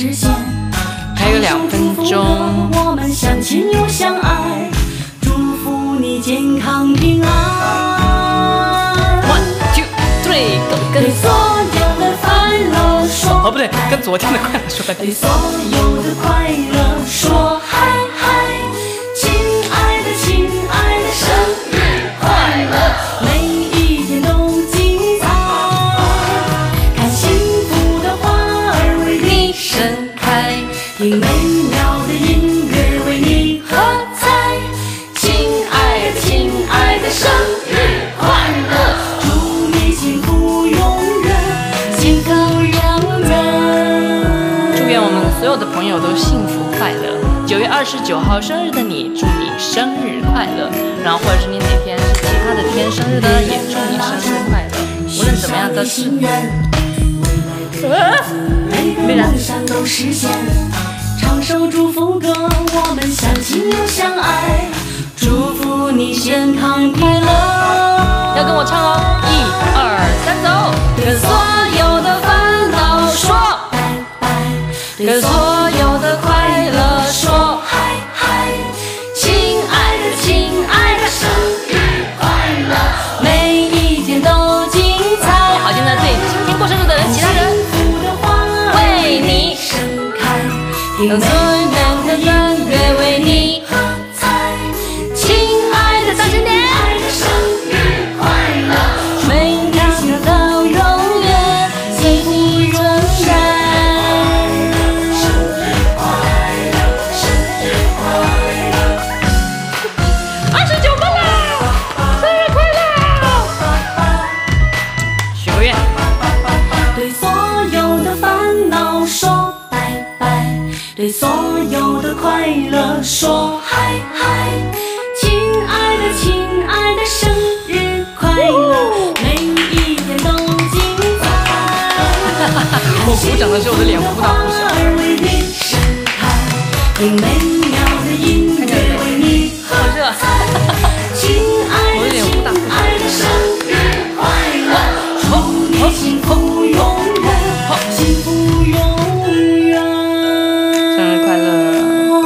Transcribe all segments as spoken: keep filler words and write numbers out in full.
实现。 还有两分钟， 我们相亲又相爱，祝福你健康平安。 One two three go， 对所有的快乐说， 哦不对，跟昨天的快乐说半天。 对所有的快乐说嗨嗨，亲爱的亲爱的生日快乐，每一天都精彩，看幸福的花儿为你盛开，听美妙的音乐为你喝彩，亲爱的亲爱的生日快乐，祝你幸福永远，健康永远。 祝愿我们所有的朋友都幸福快乐。九月二十九号生日的你，祝你生日快乐。然后或者是你哪天是其他的天生日的，也祝你生日快乐。无论怎么样都是。 每个梦想都实现，唱首祝福歌，我们相亲又相爱，祝福你健康快乐。 要跟我唱哦，一二三，走！ 跟所有的烦恼说拜拜，跟所有的快乐说嗨嗨，亲爱的亲爱的生日快乐，每一天都精彩。 好，现在对今天过生日的人，其他人为你盛开，听有美妙的音乐为你喝彩，亲爱的大新年，生日快乐，每一天到永远，幸福永远。生日快乐，生日快乐， 二十九分啦，生日快乐！许个愿。 对所有的烦恼说拜拜，对所有的快乐说嗨嗨，亲爱的亲爱的生日快乐，每一天都精彩。 我鼓掌的时候，我的脸忽大忽小。 为你盛开，听美妙的音乐为你喝彩，亲爱的亲爱的生日快乐，祝你幸福永远，幸福永远。 生日快乐！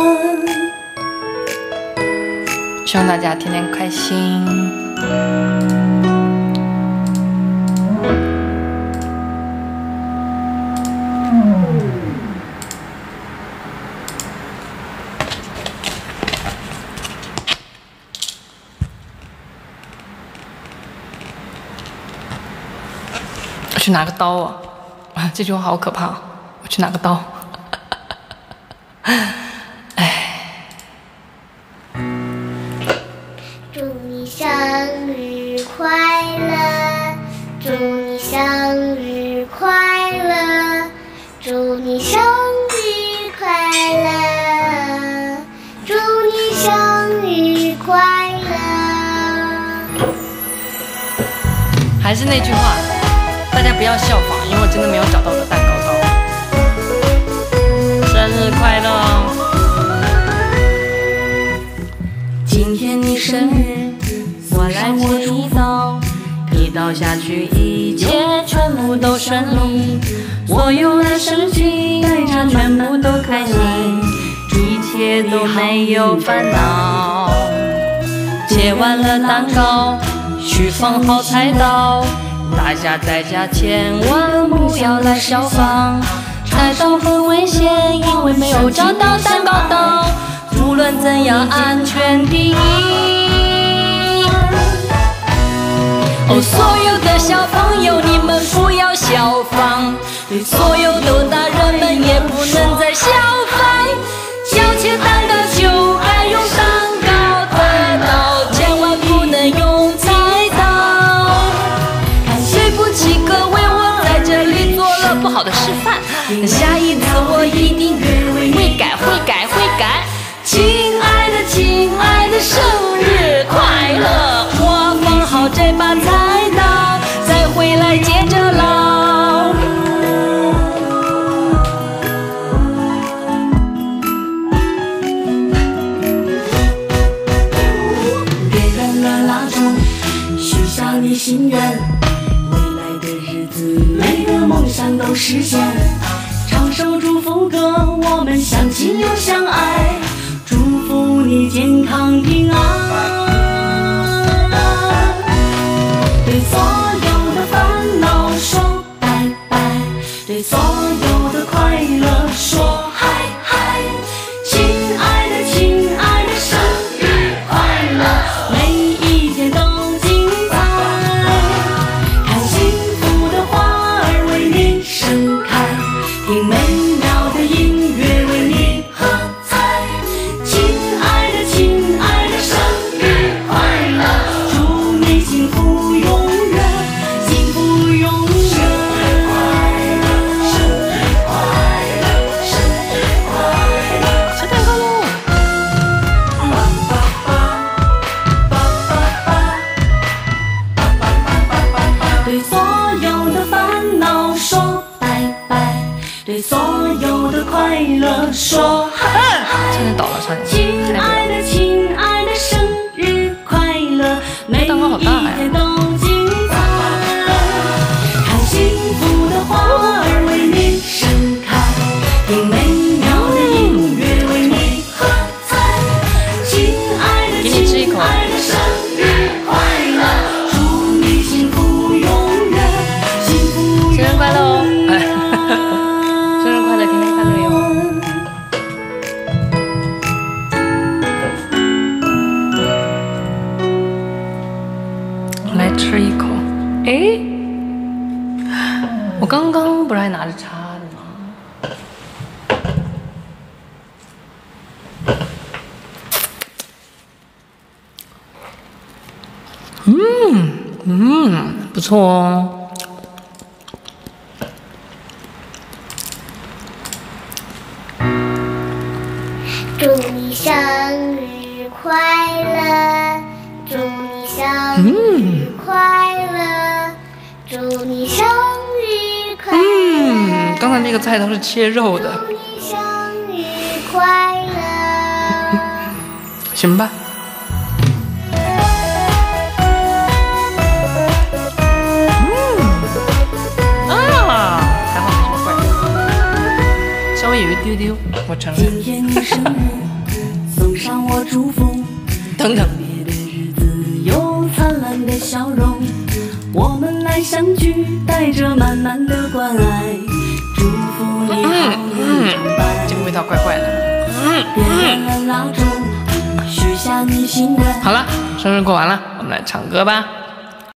希望大家天天开心。我去拿个刀啊！啊，这句话好可怕！我去拿个刀。 祝你生日快乐，祝你生日快乐，祝你生日快乐，祝你生日快乐。 还是那句话，大家不要效仿，因为我真的没有找到我的蛋糕刀。生日快乐！ 今天你生日，我来我祝福，你倒下去，一切全部都顺利，所有的事情全部都开心，一切都没有烦恼。切完了蛋糕，去放好菜刀，大家在家千万不要来效仿，菜刀很危险，因为没有找到蛋糕刀。无论怎样，安全第一。哦，所有的小朋友，你们不要效仿；对所有的大人们，也不能再效仿。要切蛋糕就该用蛋糕的刀，千万不能用菜刀。对不起各位，我在这里做了不好的示范，下一次我一定会改，会改，会改。亲爱的，亲爱的，生日快乐！我放好这把菜刀，再回来接着捞。点燃了蜡烛，许下你心愿，未来的日子，每个梦想都实现。唱首祝福歌，我们相亲又相爱，祝福你健康平安。对所有的烦恼说拜拜，对所有的快乐说嗨嗨。亲爱的亲爱的，生日快乐，每一天都精彩，看幸福的花儿为你盛开，听美妙的音乐为你喝彩。亲爱的亲爱的，生日快乐，祝你幸福永远，幸福永远。生日快乐，生日快乐，生日快乐， 圣诞快乐！ 对所有的烦恼说拜拜，对所有的快乐说嗨嗨。 现在倒了，差点。 亲爱的亲爱的，生日快乐，每一天都精彩，看幸福的花儿为你盛开，听美妙的音乐为你喝彩。亲爱的亲爱的，生日快乐，祝你幸福永远，幸福永远。 生日快乐哦！生日快乐，天天快乐哟！来吃一口。哎，我刚刚不是还拿着叉子吗？嗯嗯，不错哦。 祝你生日快乐，祝你生日快乐，祝你生日快乐。 嗯，刚才那个菜都是切肉的。 祝你生日快乐。 行吧。稍微有一丢丢，我承认。 今天你生日，送上我祝福。 等等， 别的日子有灿烂的笑容，我们来相聚，带着满满的关爱，祝福你好运常伴。 这个味道怪怪的。 点燃了蜡烛，许下你心愿。 好了，生日过完了，我们来唱歌吧。